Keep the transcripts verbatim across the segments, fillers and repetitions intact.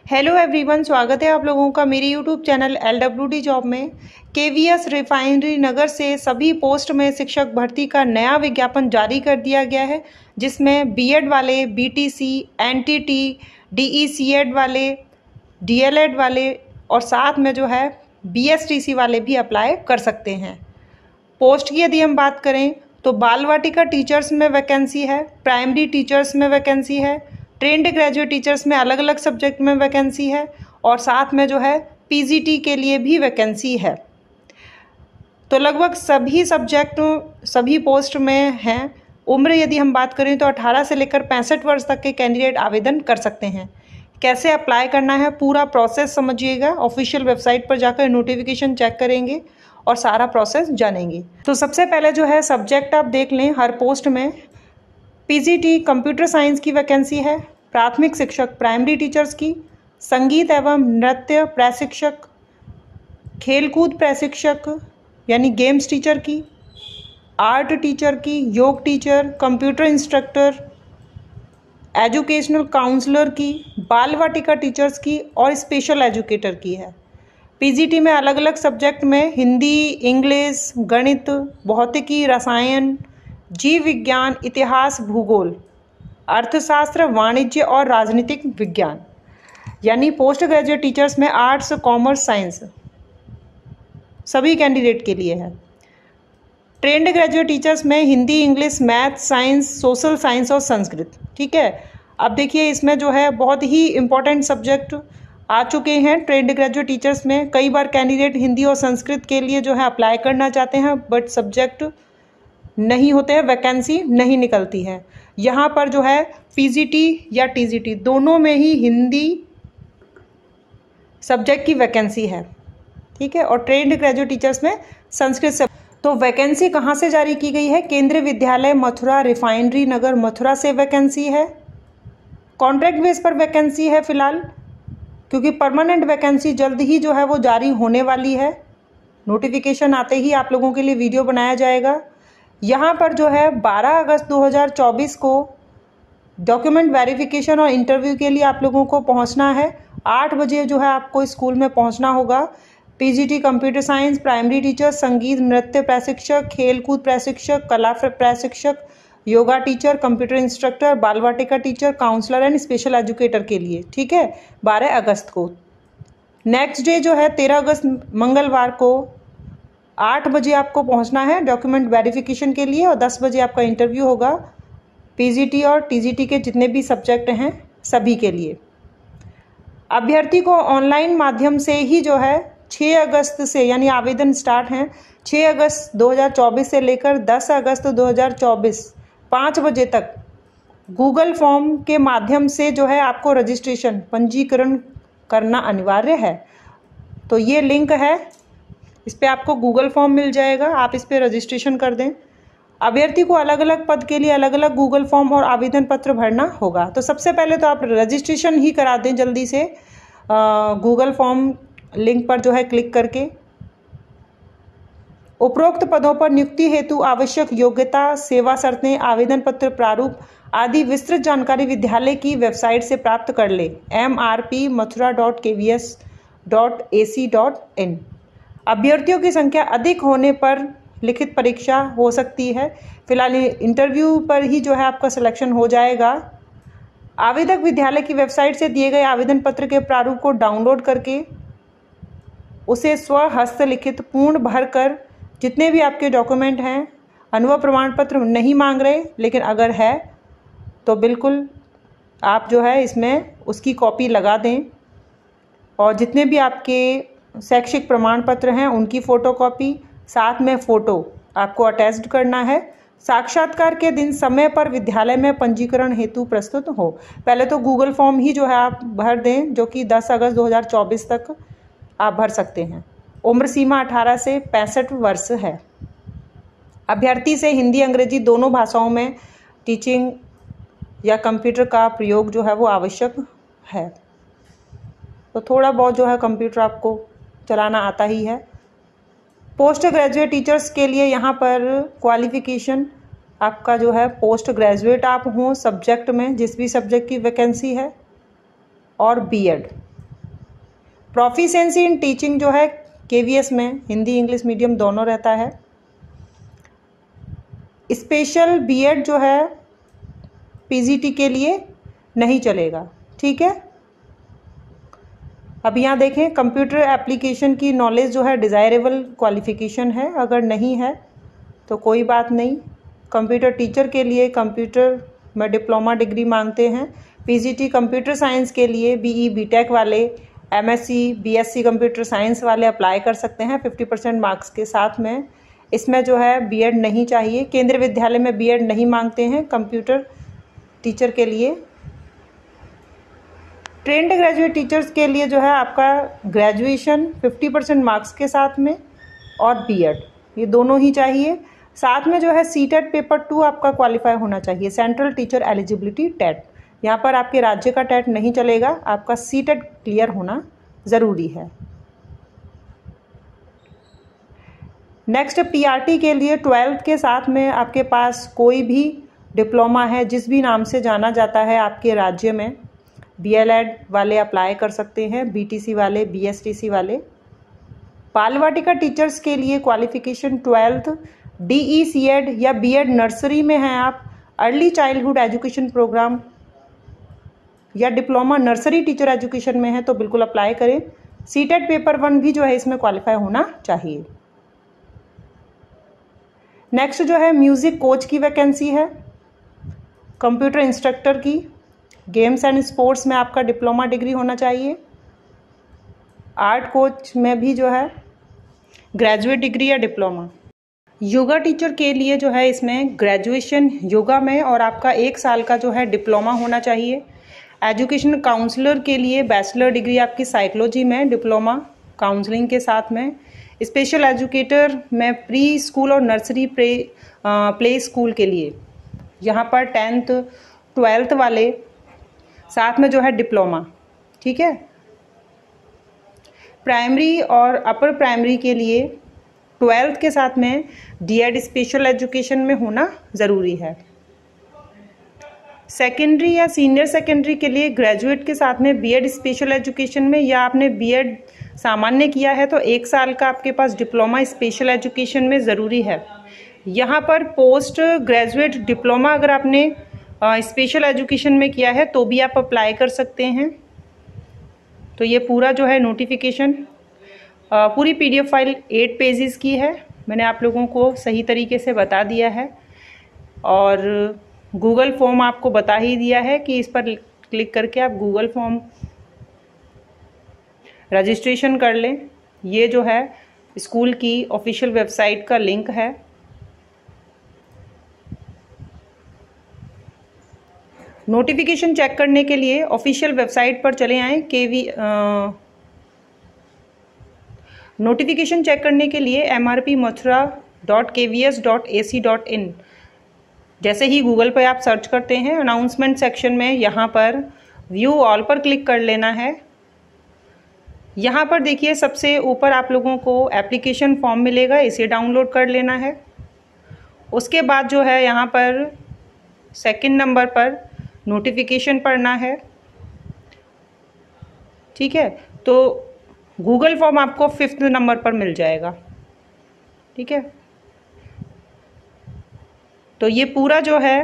Hello everyone, स्वागत है आप लोगों का मेरे YouTube channel L W D job में। केवीएस रिफाइनरी नगर से सभी पोस्ट में शिक्षक भर्ती का नया विज्ञापन जारी कर दिया गया है, जिसमें बीएड वाले, बीटीसी, एनटीटी, डीईसीएड वाले, डीएलएड वाले और साथ में जो है बीएसटीसी वाले भी अप्लाई कर सकते हैं। पोस्ट की यदि हम बात करें तो बाल वाटिका टीचर्स में वैकेंसी है, प्राइमरी टीचर्स में वैकेंसी है, ट्रेंड ग्रेजुएट टीचर्स में अलग अलग सब्जेक्ट में वैकेंसी है और साथ में जो है पीजीटी के लिए भी वैकेंसी है। तो लगभग सभी सब्जेक्ट सभी पोस्ट में हैं। उम्र यदि हम बात करें तो अठारह से लेकर पैंसठ वर्ष तक के कैंडिडेट आवेदन कर सकते हैं। कैसे अप्लाई करना है पूरा प्रोसेस समझिएगा। ऑफिशियल वेबसाइट पर जाकर नोटिफिकेशन चेक करेंगे और सारा प्रोसेस जानेंगे। तो सबसे पहले जो है सब्जेक्ट आप देख लें। हर पोस्ट में पीजीटी कंप्यूटर साइंस की वैकेंसी है, प्राथमिक शिक्षक प्राइमरी टीचर्स की, संगीत एवं नृत्य प्रशिक्षक, खेलकूद प्रशिक्षक यानी गेम्स टीचर की, आर्ट टीचर की, yoga teacher, computer instructor, educational counsellor की, बाल वाटिका टीचर्स की और स्पेशल एजुकेटर की है। पीजीटी में अलग अलग सब्जेक्ट में हिंदी, इंग्लिश, गणित, भौतिकी, रसायन, जीव विज्ञान, इतिहास, भूगोल, अर्थशास्त्र, वाणिज्य और राजनीतिक विज्ञान यानी पोस्ट ग्रेजुएट टीचर्स में आर्ट्स, कॉमर्स, साइंस सभी कैंडिडेट के लिए है। ट्रेंड ग्रेजुएट टीचर्स में Hindi, English, math, science, social science और संस्कृत। ठीक है, अब देखिए इसमें जो है बहुत ही इंपॉर्टेंट सब्जेक्ट आ चुके हैं ट्रेंड ग्रेजुएट टीचर्स में। कई बार कैंडिडेट हिंदी और संस्कृत के लिए जो है अप्लाई करना चाहते हैं बट सब्जेक्ट नहीं होते हैं, वैकेंसी नहीं निकलती है। यहाँ पर जो है पीजीटी या टीजीटी दोनों में ही हिंदी सब्जेक्ट की वैकेंसी है। ठीक है, और ट्रेंड ग्रेजुएट टीचर्स में संस्कृत सब। तो वैकेंसी कहाँ से जारी की गई है? केंद्रीय विद्यालय मथुरा, रिफाइनरी नगर मथुरा से वैकेंसी है। कॉन्ट्रैक्ट बेस पर वैकेंसी है फिलहाल, क्योंकि परमानेंट वैकेंसी जल्द ही जो है वो जारी होने वाली है। नोटिफिकेशन आते ही आप लोगों के लिए वीडियो बनाया जाएगा। यहाँ पर जो है बारह अगस्त दो हज़ार चौबीस को डॉक्यूमेंट वेरिफिकेशन और इंटरव्यू के लिए आप लोगों को पहुँचना है। आठ बजे जो है आपको स्कूल में पहुँचना होगा। PGT computer science, primary teacher, संगीत नृत्य प्रशिक्षक, खेलकूद प्रशिक्षक, कला प्रशिक्षक, yoga teacher, computer instructor, Bal Vatika teacher, counsellor and special educator के लिए। ठीक है, बारह अगस्त को। नेक्स्ट डे जो है तेरह अगस्त मंगलवार को आठ बजे आपको पहुंचना है डॉक्यूमेंट वेरिफिकेशन के लिए और दस बजे आपका इंटरव्यू होगा पीजीटी और टीजीटी के जितने भी सब्जेक्ट हैं सभी के लिए। अभ्यर्थी को ऑनलाइन माध्यम से ही जो है छः अगस्त से यानी आवेदन स्टार्ट हैं छः अगस्त दो हज़ार चौबीस से लेकर दस अगस्त दो हज़ार चौबीस पाँच बजे तक गूगल फॉर्म के माध्यम से जो है आपको रजिस्ट्रेशन पंजीकरण करना अनिवार्य है। तो ये लिंक है, इस पर आपको गूगल फॉर्म मिल जाएगा, आप इस पर रजिस्ट्रेशन कर दें। अभ्यर्थी को अलग अलग पद के लिए अलग अलग गूगल फॉर्म और आवेदन पत्र भरना होगा। तो सबसे पहले तो आप रजिस्ट्रेशन ही करा दें जल्दी से गूगल फॉर्म लिंक पर जो है क्लिक करके। उपरोक्त पदों पर नियुक्ति हेतु आवश्यक योग्यता, सेवा शर्तें, आवेदन पत्र प्रारूप आदि विस्तृत जानकारी विद्यालय की वेबसाइट से प्राप्त कर ले M R P Mathura dot K V S dot A C dot in. अभ्यर्थियों की संख्या अधिक होने पर लिखित परीक्षा हो सकती है। फिलहाल इंटरव्यू पर ही जो है आपका सिलेक्शन हो जाएगा। आवेदक विद्यालय की वेबसाइट से दिए गए आवेदन पत्र के प्रारूप को डाउनलोड करके उसे स्व हस्तलिखित पूर्ण भरकर जितने भी आपके डॉक्यूमेंट हैं, अनुभव प्रमाण पत्र नहीं मांग रहे, लेकिन अगर है तो बिल्कुल आप जो है इसमें उसकी कॉपी लगा दें और जितने भी आपके शैक्षिक प्रमाण पत्र हैं उनकी फ़ोटोकॉपी साथ में फ़ोटो आपको अटैच्ड करना है। साक्षात्कार के दिन समय पर विद्यालय में पंजीकरण हेतु प्रस्तुत हो। पहले तो गूगल फॉर्म ही जो है आप भर दें, जो कि दस अगस्त दो हज़ार चौबीस तक आप भर सकते हैं। उम्र सीमा अठारह से पैंसठ वर्ष है। अभ्यर्थी से हिंदी अंग्रेजी दोनों भाषाओं में टीचिंग या कंप्यूटर का प्रयोग जो है वो आवश्यक है। तो थोड़ा बहुत जो है कंप्यूटर आपको चलाना आता ही है। पोस्ट ग्रेजुएट टीचर्स के लिए यहाँ पर क्वालिफिकेशन आपका जो है पोस्ट ग्रेजुएट आप हों सब्जेक्ट में, जिस भी सब्जेक्ट की वैकेंसी है, और बीएड प्रोफिशिएंसी इन टीचिंग जो है केवीएस में हिंदी इंग्लिश मीडियम दोनों रहता है। स्पेशल बीएड जो है पीजीटी के लिए नहीं चलेगा, ठीक है। अब यहाँ देखें, कंप्यूटर एप्लीकेशन की नॉलेज जो है डिज़ायरेबल क्वालिफिकेशन है, अगर नहीं है तो कोई बात नहीं। कंप्यूटर टीचर के लिए कंप्यूटर में डिप्लोमा डिग्री मांगते हैं। पीजीटी कंप्यूटर साइंस के लिए बीई बीटेक वाले, एमएससी बीएससी कंप्यूटर साइंस वाले अप्लाई कर सकते हैं फिफ्टी परसेंट मार्क्स के साथ में। इसमें जो है बीएड नहीं चाहिए। केंद्रीय विद्यालय में बीएड नहीं मांगते हैं कंप्यूटर टीचर के लिए। ट्रेंड ग्रेजुएट टीचर्स के लिए जो है आपका ग्रेजुएशन फिफ्टी परसेंट मार्क्स के साथ में और बीएड, ये दोनों ही चाहिए। साथ में जो है सीटेट पेपर टू आपका क्वालिफाई होना चाहिए, सेंट्रल टीचर एलिजिबिलिटी टेट। यहाँ पर आपके राज्य का टेट नहीं चलेगा, आपका सीटेट क्लियर होना ज़रूरी है। नेक्स्ट, पीआरटी के लिए ट्वेल्थ के साथ में आपके पास कोई भी डिप्लोमा है, जिस भी नाम से जाना जाता है आपके राज्य में, बीएलएड वाले अप्लाई कर सकते हैं, बीटीसी वाले, बीएसटीसी वाले। बाल वाटिका टीचर्स के लिए क्वालिफिकेशन ट्वेल्थ, डीईसीएड या बीएड नर्सरी में हैं आप, अर्ली चाइल्डहुड एजुकेशन प्रोग्राम या डिप्लोमा नर्सरी टीचर एजुकेशन में है तो बिल्कुल अप्लाई करें। सीटेट पेपर वन भी जो है इसमें क्वालिफाई होना चाहिए। नेक्स्ट जो है म्यूजिक कोच की वैकेंसी है, कंप्यूटर इंस्ट्रक्टर की, गेम्स एंड स्पोर्ट्स में आपका डिप्लोमा डिग्री होना चाहिए। आर्ट कोच में भी जो है ग्रेजुएट डिग्री या डिप्लोमा। योगा टीचर के लिए जो है इसमें ग्रेजुएशन योगा में और आपका एक साल का जो है डिप्लोमा होना चाहिए। एजुकेशन काउंसलर के लिए बैचलर डिग्री आपकी साइकोलॉजी में, डिप्लोमा काउंसलिंग के साथ में। स्पेशल एजुकेटर में प्री स्कूल और नर्सरी प्ले प्ले स्कूल के लिए यहाँ पर टेंथ ट्वेल्थ वाले, साथ में जो है डिप्लोमा, ठीक है। प्राइमरी और अपर प्राइमरी के लिए ट्वेल्थ के साथ में डीएड स्पेशल एजुकेशन में होना ज़रूरी है। सेकेंडरी या सीनियर सेकेंडरी के लिए ग्रेजुएट के साथ में बीएड स्पेशल एजुकेशन में, या आपने बीएड सामान्य किया है तो एक साल का आपके पास डिप्लोमा स्पेशल एजुकेशन में ज़रूरी है। यहाँ पर पोस्ट ग्रेजुएट डिप्लोमा अगर आपने स्पेशल एजुकेशन में किया है तो भी आप अप्लाई कर सकते हैं। तो ये पूरा जो है नोटिफिकेशन, पूरी पीडीएफ फाइल एट पेजेस की है, मैंने आप लोगों को सही तरीके से बता दिया है और गूगल फॉर्म आपको बता ही दिया है कि इस पर क्लिक करके आप गूगल फॉर्म रजिस्ट्रेशन कर लें। ये जो है स्कूल की ऑफिशियल वेबसाइट का लिंक है। नोटिफिकेशन चेक करने के लिए ऑफिशियल वेबसाइट पर चले आएँ। के वी नोटिफिकेशन चेक करने के लिए M R P Mathura dot K V S dot A C dot in जैसे ही गूगल पर आप सर्च करते हैं, अनाउंसमेंट सेक्शन में यहाँ पर व्यू ऑल पर क्लिक कर लेना है। यहाँ पर देखिए सबसे ऊपर आप लोगों को एप्लीकेशन फॉर्म मिलेगा, इसे डाउनलोड कर लेना है। उसके बाद जो है यहाँ पर सेकंड नंबर पर नोटिफिकेशन पढ़ना है, ठीक है। तो गूगल फॉर्म आपको फिफ्थ नंबर पर मिल जाएगा, ठीक है। तो ये पूरा जो है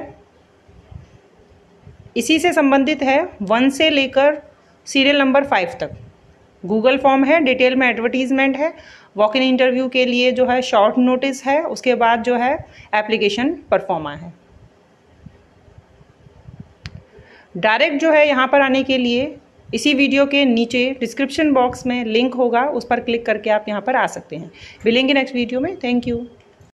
इसी से संबंधित है, वन से लेकर सीरियल नंबर फाइव तक गूगल फॉर्म है। डिटेल में एडवर्टीजमेंट है, वॉक इन इंटरव्यू के लिए जो है शॉर्ट नोटिस है, उसके बाद जो है एप्लीकेशन परफॉर्मा है। डायरेक्ट जो है यहाँ पर आने के लिए इसी वीडियो के नीचे डिस्क्रिप्शन बॉक्स में लिंक होगा, उस पर क्लिक करके आप यहाँ पर आ सकते हैं। मिलेंगे नेक्स्ट वीडियो में। Thank you.